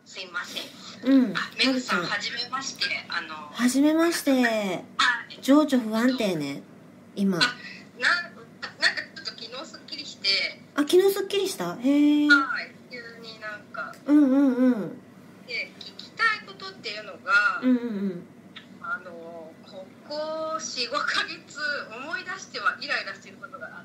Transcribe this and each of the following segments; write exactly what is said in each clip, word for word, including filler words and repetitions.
すいません。 うん。 あ、めぐさん、はじめまして。あの、 はじめまして。情緒不安定ね、今。 あ、な、なんかちょっと昨日すっきりして。 あ、昨日すっきりした。へえ。 はい、急になんか。 うんうんうん。 で、聞きたいことっていうのが、 うんうんうん。 あの、ここよん、ごかげつ思い出してはイライラしていることがあって、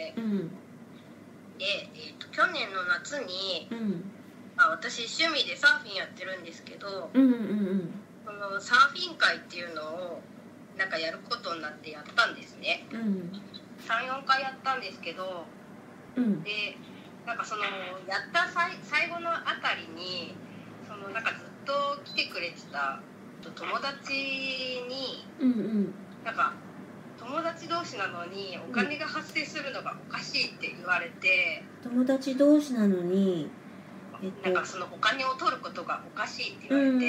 うん、 で、えーと、去年の夏に、 うん、 あ、私趣味でサーフィンやってるんですけど、 うんうんうん、 そのサーフィン会っていうのをなんかやることになってやったんですね、 うん、 さん、よんかいやったんですけど、 うん、 でなんかそのやった最最後のあたりにそのなんかずっと来てくれてた友達に、 うんうん、なんか友達同士なのにお金が発生するのがおかしいって言われて、 友達同士なのに、 えっと、なんかそのお金を取ることがおかしいって言われて、うんうんうん、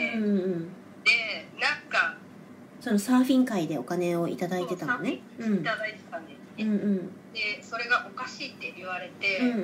でなんかそのサーフィン会でお金をいただいてたのね。 うん、いただいてたんですね、うんうん、でそれがおかしいって言われて、うんうんうん、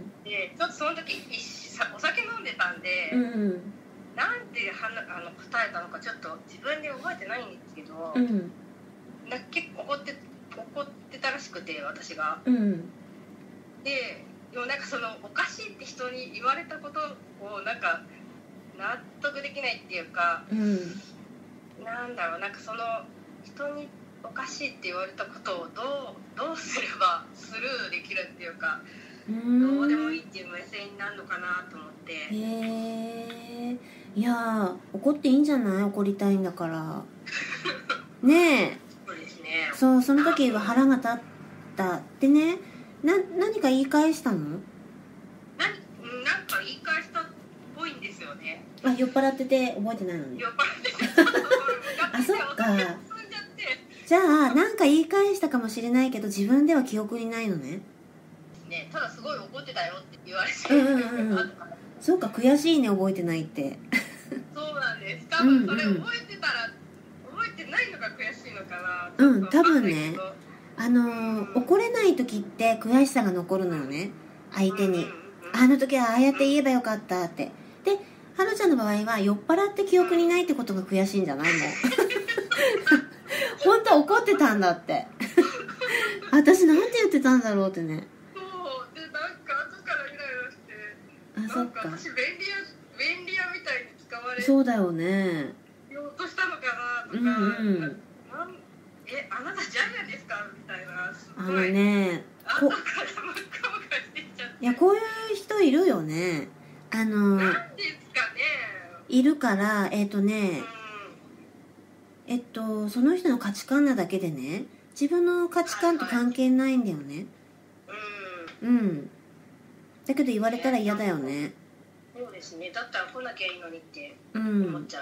でちょっとその時お酒飲んでたんで、うんうん、なんてはなあの答えたのかちょっと自分で覚えてないんですけど、うん、なんか結構怒って怒ってたらしくて私が、うん、ででもなんかそのおかしいって人に言われたことをなんか納得できないっていうか、うん、なんだろう、なんかその人におかしいって言われたことをどうどうすればスルーできるっていうか、うーん、どうでもいいっていう目線になるのかなと思って。へえ。いや怒っていいんじゃない？怒りたいんだからねえ。 そうですね。 そう、その時は腹が立ったでね、な何か言い返したの？な、 なんか言い返したっぽいんですよね。 あ、酔っ払ってて覚えてないのに。 酔っ払っててちょっとあ、そっか。じゃあなんか言い返したかもしれないけど自分では記憶にないのね。 ね、ただすごい怒ってたよって言われて、 うんうんうん、そうか、悔しいね、覚えてないってそうなんです。多分それ覚えてたら、うんうん、覚えてないのが悔しいのかな。 うん、多分ね、あのーうん、怒れない時って悔しさが残るのよね、相手に、うんうんうん、あの時はああやって言えばよかったって。で、はるちゃんの場合は酔っ払って記憶にないってことが悔しいんじゃないの本当は怒ってたんだって私なんて言ってたんだろうってね。 そうで、なんか後からイライラして、 あ、そっか、 なんか私便利屋便利屋みたいに使われそうだよね、 ようとしたのかなとか、うんうん、なんえ、あなたジャイアンですかみたいな、すごい、あのね、後から真っ赤ばかしてきちゃって。 いや、こういう人いるよね。あのなんですかね、 いるから、えっとね、うん、えっとその人の価値観なだけでね、自分の価値観と関係ないんだよね、はいはい、うん、うん、だけど言われたら嫌だよね。 そうですね、だったら来なきゃいいのにって思っちゃって、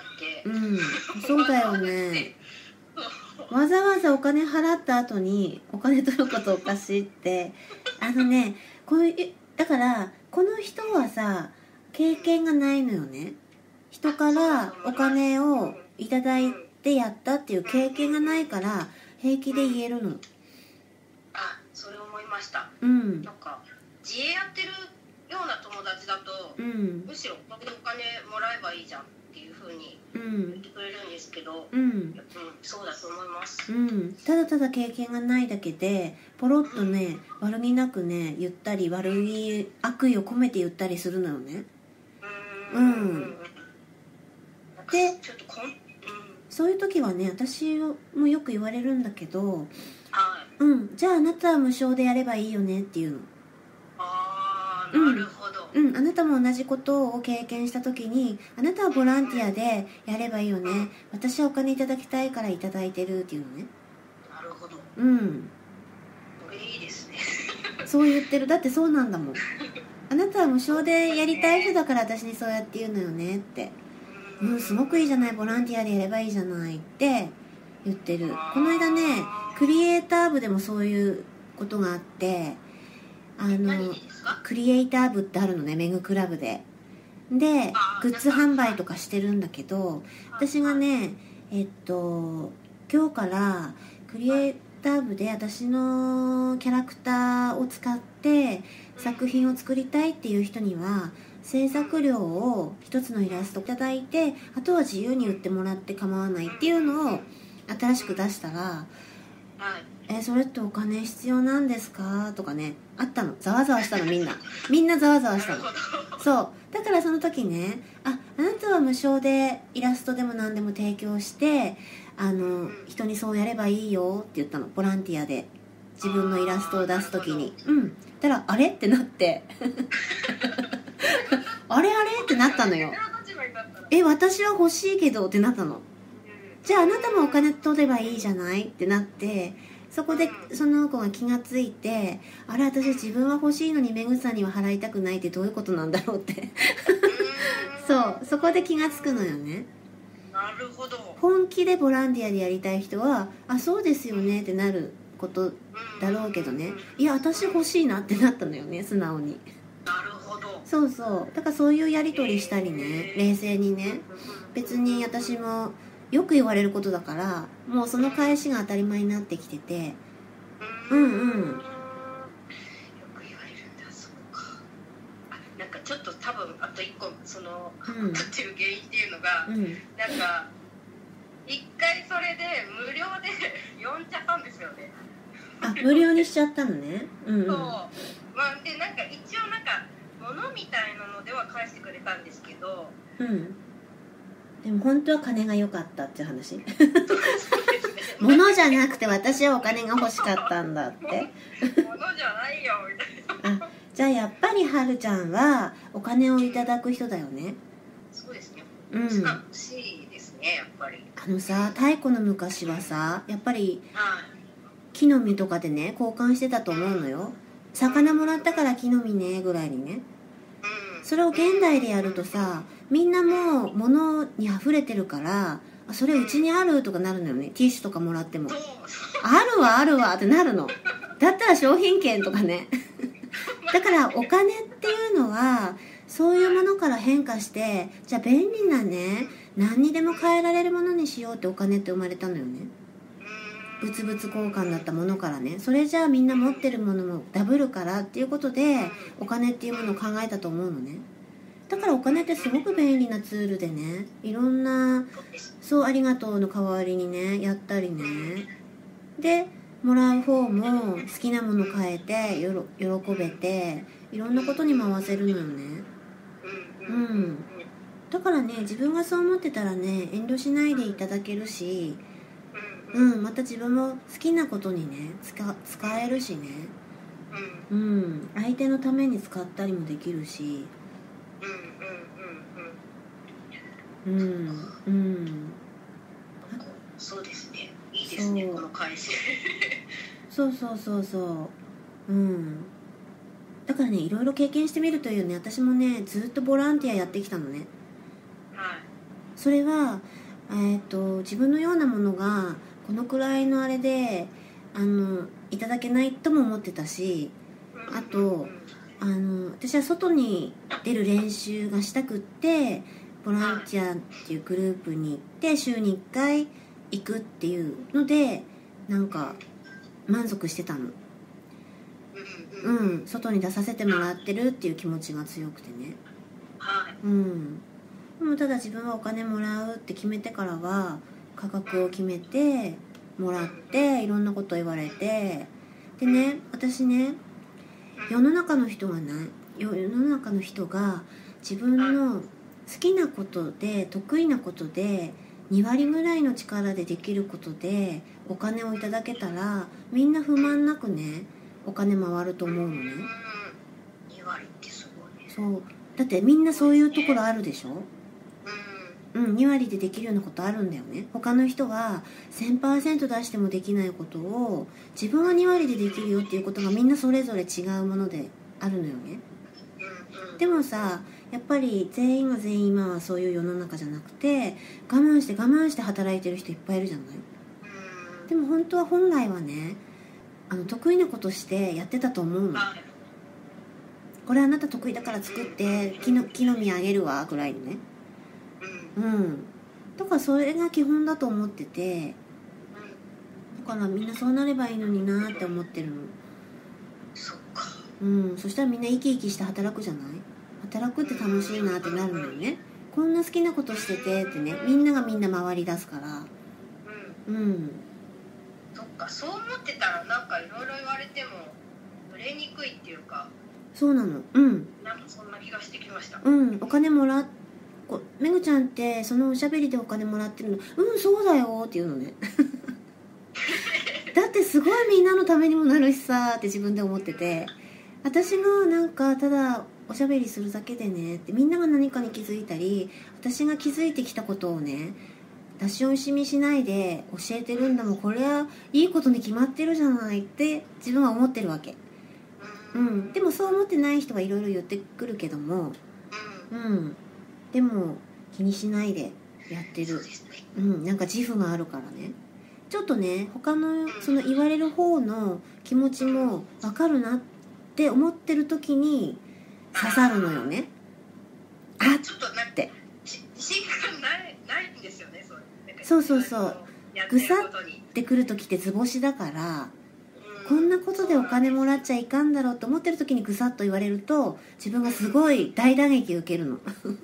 うん、うん、そうだよねわざわざお金払った後にお金取ることおかしいってあのね、こういう、だからこの人はさ、経験がないのよね。人からお金をいただいてやったっていう経験がないから平気で言えるの。 あ、それ思いました、 うん、 なんか自営やってるような友達だと、うん、むしろお金もらえばいいじゃんっていう風に言ってくれるんですけど、うんうん、そうだと思います、 うん、ただただ経験がないだけでポロッとね、うん、悪気なくね言ったり、悪気、悪意を込めて言ったりするのよね。うん、うん、でちょっとこん、うん、そういう時はね、私もよく言われるんだけど、はい、うん、じゃああなたは無償でやればいいよねっていうの。 あー、なるほど、 うん、うん、あなたも同じことを経験した時に、あなたはボランティアでやればいいよね、うん、私はお金いただきたいからいただいてるっていうのね。 なるほど、 うん、 これいいですねそう言ってる。だってそうなんだもんあなたは無償でやりたい人だから私にそうやって言うのよねって。うん、すごくいいじゃない、ボランティアでやればいいじゃないって言ってる。この間ね、クリエイター部でもそういうことがあって、あのクリエイター部ってあるのね、メグクラブで。でグッズ販売とかしてるんだけど、私がね、えっと今日からクリエイター部で私のキャラクターを使って作品を作りたいっていう人には制作料を一つのイラストいただいて、あとは自由に売ってもらって構わないっていうのを新しく出したら、えそれってお金必要なんですかとかね、あったの。ざわざわしたの、みんなみんなざわざわしたの。そうだからその時ね、ああなたは無償でイラストでも何でも提供して、あの人にそうやればいいよって言ったの。ボランティアで自分のイラストを出す時に。うんだからあれってなってあれあれってなったのよ。え私は欲しいけどってなったの。じゃああなたもお金取ればいいじゃないってなって、そこでその子が気がついて、あれ私自分は欲しいのにメグさんには払いたくないってどういうことなんだろうってそうそこで気がつくのよね。 なるほど。 本気でボランティアでやりたい人はあそうですよねってなることだろうけどね、いや私欲しいなってなったのよね、素直に。 なるほど。 そうそうだからそういうやり取りしたりね、冷静にね、別に私もよく言われることだから、もうその返しが当たり前になってきてて、うんうん。よく言われるんだ、そうか。あ、なんかちょっと多分あと一個その分かってる原因っていうのが、うん、なんか一回それで無料で呼んじゃったんですよね。 あ、無料にしちゃったのね。うん、うん。そう。 まあでなんか一応なんか物みたいなのでは返してくれたんですけど。 うん。でも本当は金が良かったっていう話物じゃなくて私はお金が欲しかったんだって物じゃないよみたいな。 あ、じゃあやっぱりはるちゃんはお金をいただく人だよね。 そうですね、うん、欲しいですね、やっぱり。 あのさ、太古の昔はさやっぱり木の実とかでね交換してたと思うのよ。魚もらったから木の実ねぐらいにね。それを現代でやるとさ、みんなもう物に溢れてるから、あそれうちにあるとかなるのよね。ティッシュとかもらってもあるわあるわってなるの。だったら商品券とかねだからお金っていうのはそういうものから変化して、じゃあ便利なね何にでも変えられるものにしようってお金って生まれたのよね。物々交換だったものからね。それじゃあみんな持ってるものもダブるからっていうことでお金っていうものを考えたと思うのね。だからお金ってすごく便利なツールでね、いろんなそうありがとうの代わりにねやったりね、でもらう方も好きなもの変えてよろ喜べて、いろんなことに回せるのよね。うんだからね、自分がそう思ってたらね遠慮しないでいただけるし、うん、また自分も好きなことにね 使, 使えるしね、うん、相手のために使ったりもできるし、うんうんうんそうですね、いいですねこの返しそうそうそうそう、うんだからねいろいろ経験してみるというね、私もねずっとボランティアやってきたのね。 はい。 それはえーと自分のようなものがこのくらいのあれであのいただけないとも思ってたし、あとあの私は外に出る練習がしたくってボランティアっていうグループに行って週にいっかい行くっていうのでなんか満足してたの。うん外に出させてもらってるっていう気持ちが強くてね。うんでもただ自分はお金もらうって決めてからは価格を決めてもらっていろんなこと言われて、でね私ね世の中の人がね世の中の人が自分の好きなことで得意なことでに割ぐらいの力でできることでお金をいただけたらみんな不満なくねお金回ると思うのね。 に割ってすごいね。 そうだってみんなそういうところあるでしょ。うん、に割でできるようなことあるんだよね。他の人は せんパーセント 出してもできないことを自分はに割でできるよっていうことがみんなそれぞれ違うものであるのよね。でもさやっぱり全員が全員今はそういう世の中じゃなくて我慢して我慢して働いてる人いっぱいいるじゃない。でも本当は本来はねあの得意なことしてやってたと思うの。これあなた得意だから作って木の、木の実あげるわぐらいのね。うんだからそれが基本だと思ってて、だからみんなそうなればいいのになって思ってるの。 そっか。 うんそしたらみんな生き生きして働くじゃない。 働くって楽しいなってなるのよね。こんな好きなことしててってね、みんながみんな回り出すから。うん、うん、 そっか、そう思ってたらなんかいろいろ言われても売れにくいっていうか。 そうなの。うん、 なんかそんな気がしてきました。 うん、お金もらっめぐちゃんってそのおしゃべりでお金もらってるの？うん、そうだよって言うのねだってすごいみんなのためにもなるしさって自分で思ってて、私がなんかただおしゃべりするだけでねってみんなが何かに気づいたり、私が気づいてきたことをね出し惜しみしないで教えてるんだもん、これはいいことに決まってるじゃないって自分は思ってるわけ。うん、でもそう思ってない人はいろいろ言ってくるけども、うん、でも気にしないでやってる。うん、なんか自負があるからね。ちょっとね他のその言われる方の気持ちも分かるなって思ってる時に刺さるのよね。あっちょっとなんって自信がないないんですよね。 そうそうそう、ぐさってくる時って図星だから、こんなことでお金もらっちゃいかんだろうと思ってる時にぐさっと言われると自分がすごい大打撃受けるのそう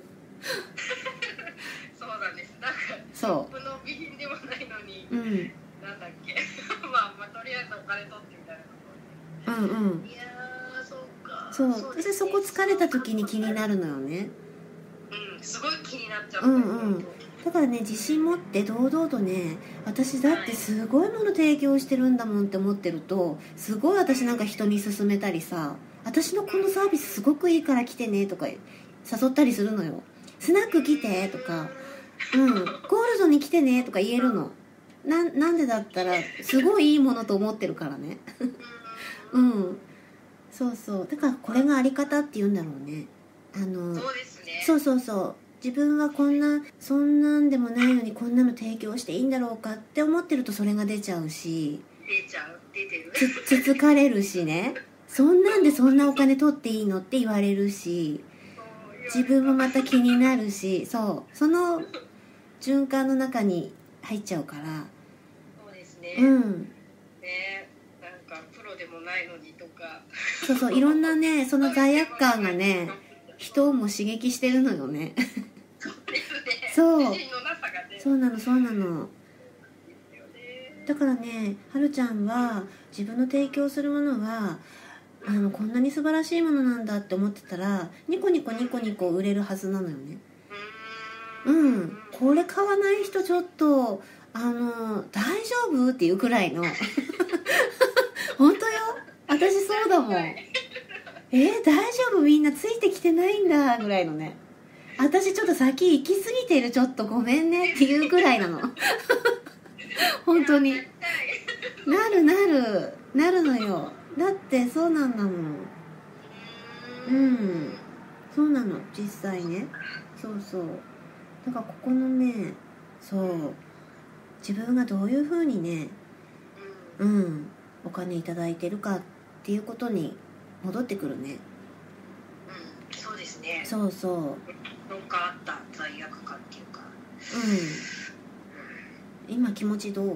なんです。なんかショップの備品でもないのに、うん、なんだっけまあ、まあとりあえずお金取ってみたいなところで、うんうん、いやーそうか、 そう、私そこ疲れた時に気になるのよね。 うん、すごい気になっちゃう。うんうん、 だからね自信持って堂々とね、私だってすごいもの提供してるんだもんって思ってると、すごい私なんか人に勧めたりさ、私のこのサービスすごくいいから来てねとか誘ったりするのよ。スナック来てとか、うん、ゴールドに来てねとか言えるの。な, なんでだったらすごいいいものと思ってるからねうん、そうそう、だからこれがあり方って言うんだろうね。あのそうですね。 そうそうそう、自分はこんなそんなんでもないのにこんなの提供していいんだろうかって思ってるとそれが出ちゃうし、 出ちゃう出てるつ, つつかれるしね、そんなんでそんなお金取っていいのって言われるし、自分もまた気になるし、そうその循環の中に入っちゃうから。 そうですね、 うんね、なんかプロでもないのにとか、 そうそう、いろんなねその罪悪感がね人をも刺激してるのよねそうですね、 そう自信のなさがね、 そうなのそうなの。だからね、はるちゃんは自分の提供するものがあのこんなに素晴らしいものなんだって思ってたらニコニコニコニコ売れるはずなのよね。うん、これ買わない人ちょっとあの大丈夫っていうくらいの本当よ、私そうだもん。えー、大丈夫、みんなついてきてないんだぐらいのね、私ちょっと先行き過ぎてる、ちょっとごめんねっていうくらいなの本当になるなるなるのよ。だってそうなんだもん。うん、そうなの実際ね。そうそう、だからここのね、そう自分がどういう風にね、うん、お金いただいてるかっていうことに戻ってくるね。 うん、そうですね。 そうそう、 なんかあった罪悪感っていうか、 うん、今気持ちどう？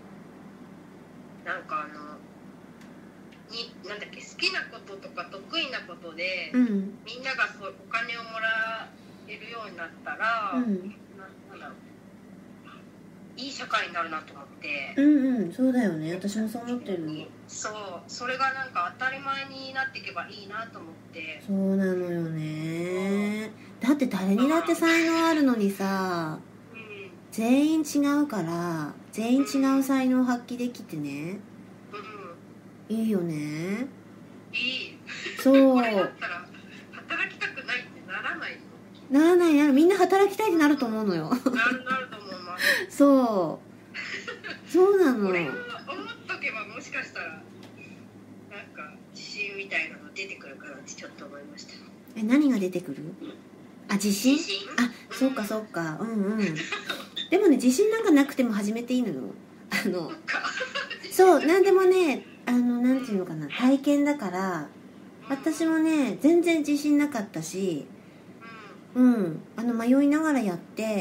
なんかあのになんだっけ、好きなこととか得意なことで、 うん、 みんながそうお金をもらえるようになったら、うん、な, なんだろう、いい社会になるなと思って。うんうん、そうだよね、私もそう思ってる。 そう、それがなんか当たり前になっていけばいいなと思って。 そうなのよね。だって誰にだって才能あるのにさ、うん、全員違うから全員違う才能を発揮できてね、うん、いいよね。 いい。 そうこれだったら働きたくないってならないの？ならないなら、みんな働きたいってなると思うのよ。 なるなると思います。 そうそうなの。 これを思っとけばもしかしたらなんか自信みたいなの出てくるかなってちょっと思いました。 え、何が出てくる？あ、自信？ 自信？ あ、そうかそうか、うんうん。でもね、自信なんかなくても始めていいのよ。あのそう、なんでもね、あのなんていうのかな、体験だから。私もね全然自信なかったし、うん、あの迷いながらやって、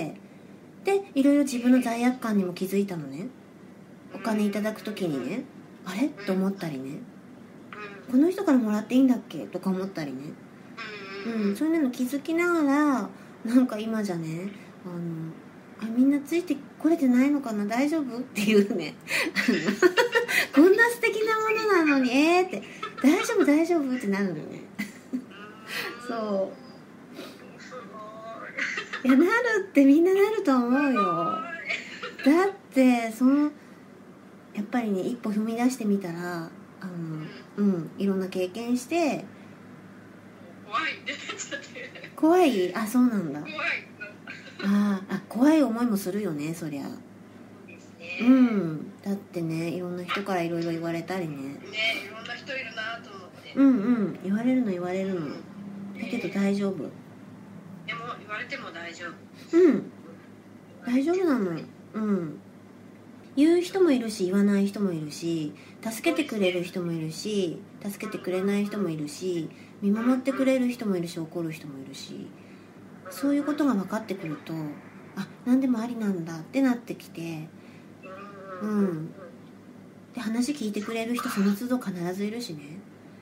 でいろいろ自分の罪悪感にも気づいたのね。お金いただく時にね、あれと思ったりね、この人からもらっていいんだっけとか思ったりね、ううん、そういうの気づきながらなんか今じゃねあのあみんなついてこれてないのかな大丈夫っていうねこんな素敵なものなのにえーって大丈夫大丈夫ってなるのねそういやなるってみんななると思うよだってそのやっぱりね一歩踏み出してみたらあのうんいろんな経験して怖いってなっちゃって怖いあそうなんだ怖いああ怖い思いもするよねそりゃそうですねうんだってねいろんな人からいろいろ言われたりねねいろんな人いるなと思ってうんうん言われるの言われるのだけど大丈夫でも言われても大丈夫うん大丈夫なのうん言う人もいるし言わない人もいるし助けてくれる人もいるし助けてくれない人もいるし見守ってくれる人もいるし怒る人もいるしそういうことが分かってくるとあ何でもありなんだってなってきてうんで話聞いてくれる人その都度必ずいるしね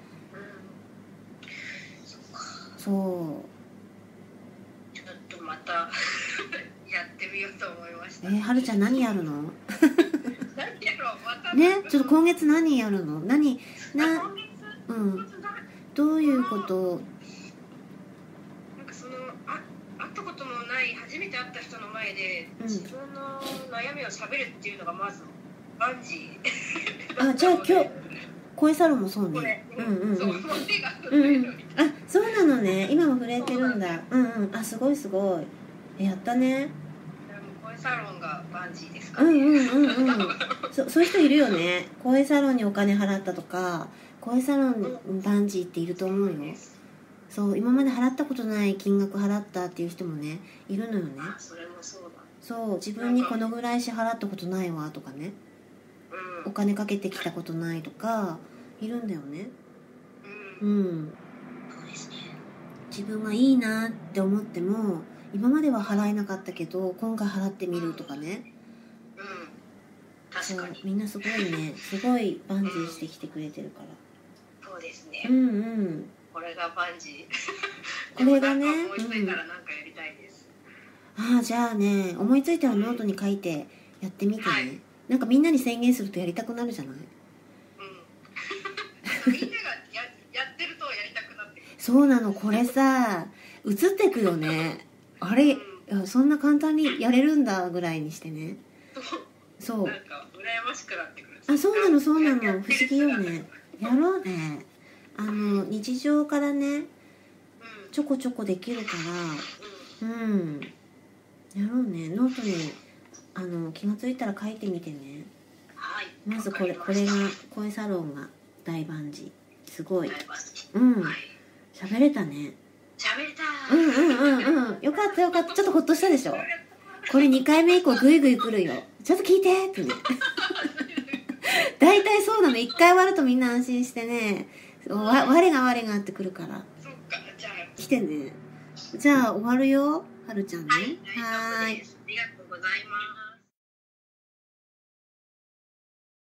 そうちょっとまたやってみようと思いました。 えー、はるちゃん何やるの何やろうまたねちょっと今月何やるの何な今月うんどういうことなんかそのあ会ったこともない初めて会った人の前で、うん、自分の悩みをしゃべるっていうのがまずバンジーあじゃあ今日声サロンもそうねうんうんうんそう手が震えるみたいな、 うん、あそうなのね今も震えてるんだうんうんあすごいすごいやったね声サロンがバンジーですかねうんうんうんうんそ, そういう人いるよね声サロンにお金払ったとか声サロンバンジーっていると思うよそう今まで払ったことない金額払ったっていう人もねいるのよねあそれもそうだそう自分にこのぐらい支払ったことないわとかねお金かけてきたことないとかいるんだよねうん、うん、 そうですね自分はいいなって思っても今までは払えなかったけど今回払ってみるとかねうん確かにみんなすごいねすごいバンジーしてきてくれてるから、 そうですねうんうんこれがバンジーこれがね思いついたらなんかやりたいです、 うん、ああじゃあね思いついたらノートに書いてやってみてね、はい、なんかみんなに宣言するとやりたくなるじゃない、うん、 みんなが や, やってるとやりたくなってくるそうなのこれさ映ってくよねあれ、うん、そんな簡単にやれるんだぐらいにしてねそうなんか羨ましくなってくるあそうなのそうなの不思議よねやろうねあの日常からね、うん、ちょこちょこできるからうん、うん、やろうねノートにあの気がついたら書いてみてねはいまずこれこれが声サロンが大バンジーすごいうん喋、はい、れたね喋れたうんうんうんうんよかったよかったちょっとほっとしたでしょこれにかいめ以降グイグイ来るよちょっと聞いてってね大体そうなのいっかい終わるとみんな安心してねわ我が我がってくるからそっかじゃあ来てねじゃあ終わるよはるちゃんねはい、はい、ありがとうございます。